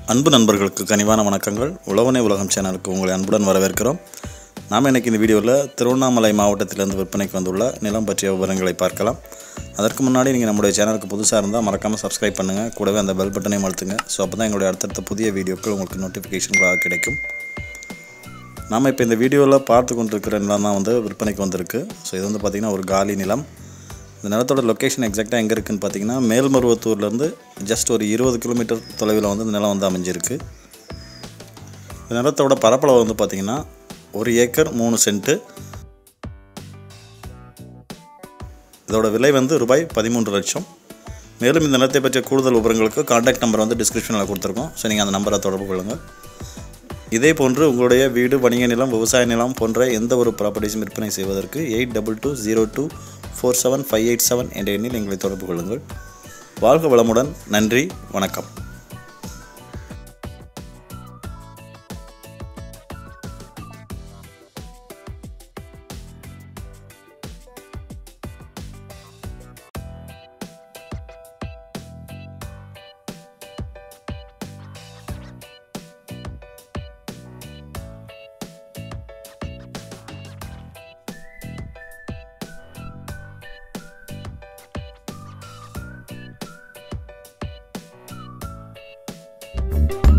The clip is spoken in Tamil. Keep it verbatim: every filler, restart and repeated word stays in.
அன்பு நண்பர்களுக்கு கனிவான வணக்கங்கள். உழவன உலகம் சேனலுக்கு உங்களை அன்புடன் வரவேற்கிறோம். நாம் இன்றைக்கி இந்த வீடியோவில் திருவண்ணாமலை மாவட்டத்திலிருந்து விற்பனைக்கு வந்துள்ள நிலம் பற்றிய விவரங்களை பார்க்கலாம். அதற்கு முன்னாடி நீங்கள் நம்முடைய சேனலுக்கு புதுசாக இருந்தால் மறக்காமல் சப்ஸ்கிரைப் பண்ணுங்கள். கூடவே அந்த பெல் பட்டனையும் அழுத்துங்க. ஸோ அப்போ தான் எங்களுடைய அடுத்தடுத்த புதிய வீடியோக்கள் உங்களுக்கு நோட்டிஃபிகேஷன்களாக கிடைக்கும். நாம் இப்போ இந்த வீடியோவில் பார்த்து கொண்டிருக்கிற நிலம் தான் வந்து விற்பனைக்கு வந்திருக்கு. ஸோ இது வந்து பார்த்திங்கன்னா ஒரு காலி நிலம். இந்த நிலத்தோட லொக்கேஷன் எக்ஸாக்டாக எங்கே இருக்குதுன்னு பார்த்தீங்கன்னா மேல்மருவத்தூர்லேருந்து ஜஸ்ட் ஒரு இருபது கிலோமீட்டர் தொலைவில் வந்து இந்த நிலம் வந்து அமைஞ்சிருக்கு. இந்த நிலத்தோட பரப்பளவு வந்து பார்த்திங்கன்னா ஒரு ஏக்கர் மூணு சென்ட்டு. இதோட விலை வந்து ரூபாய் பதிமூன்று லட்சம். மேலும் இந்த நிலத்தை பற்றிய கூடுதல் விவரங்களுக்கு கான்டாக்ட் நம்பர் வந்து டிஸ்கிரிப்ஷனில் கொடுத்துருக்கோம். ஸோ நீங்கள் அந்த நம்பரை தொடர்பு கொள்ளுங்கள். இதே போன்று உங்களுடைய வீடு, வணிக நிலம், விவசாய நிலம் போன்ற எந்த ஒரு ப்ராப்பர்ட்டிஸும் விற்பனை செய்வதற்கு eight double two zero two four seven five eight seven என்ற எண்ணில் எங்களை தொடர்பு கொள்ளுங்கள். வாழ்க வளமுடன். நன்றி, வணக்கம். you